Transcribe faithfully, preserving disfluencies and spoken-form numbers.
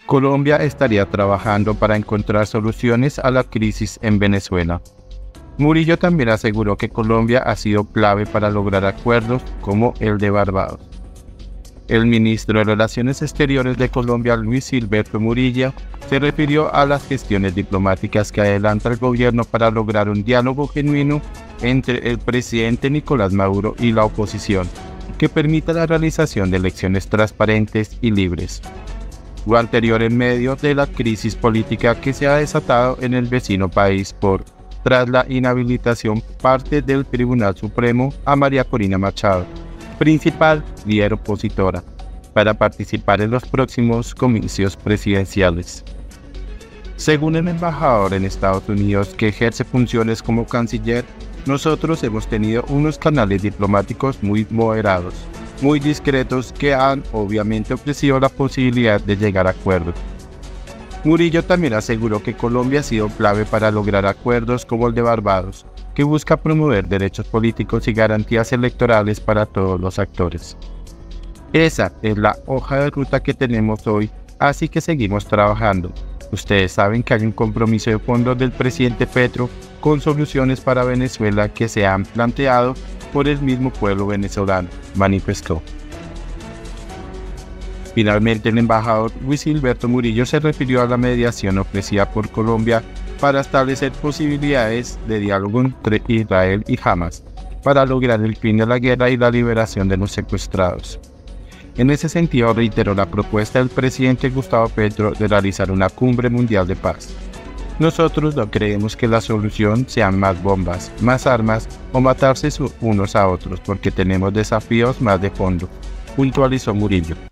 Colombia estaría trabajando para encontrar soluciones a la crisis en Venezuela. Murillo también aseguró que Colombia ha sido clave para lograr acuerdos como el de Barbados. El ministro de Relaciones Exteriores de Colombia, Luis Gilberto Murillo, se refirió a las gestiones diplomáticas que adelanta el gobierno para lograr un diálogo genuino entre el presidente Nicolás Maduro y la oposición, que permita la realización de elecciones transparentes y libres. Lo anterior en medio de la crisis política que se ha desatado en el vecino país por tras la inhabilitación parte del Tribunal Supremo a María Corina Machado, principal líder opositora, para participar en los próximos comicios presidenciales. Según el embajador en Estados Unidos que ejerce funciones como canciller, nosotros hemos tenido unos canales diplomáticos muy moderados, muy discretos que han obviamente ofrecido la posibilidad de llegar a acuerdos. Murillo también aseguró que Colombia ha sido clave para lograr acuerdos como el de Barbados, que busca promover derechos políticos y garantías electorales para todos los actores. Esa es la hoja de ruta que tenemos hoy, así que seguimos trabajando. Ustedes saben que hay un compromiso de fondo del presidente Petro con soluciones para Venezuela que se han planteado por el mismo pueblo venezolano, manifestó. Finalmente, el embajador Luis Gilberto Murillo se refirió a la mediación ofrecida por Colombia para establecer posibilidades de diálogo entre Israel y Hamas para lograr el fin de la guerra y la liberación de los secuestrados. En ese sentido, reiteró la propuesta del presidente Gustavo Petro de realizar una cumbre mundial de paz. Nosotros no creemos que la solución sean más bombas, más armas o matarse unos a otros, porque tenemos desafíos más de fondo, puntualizó Murillo.